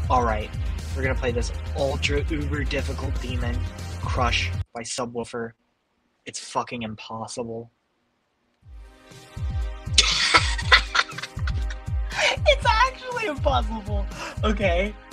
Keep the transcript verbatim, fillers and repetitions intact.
Alright, we're gonna play this ultra uber difficult demon, Crush by Subwoofer. It's fucking impossible. It's actually impossible! Okay,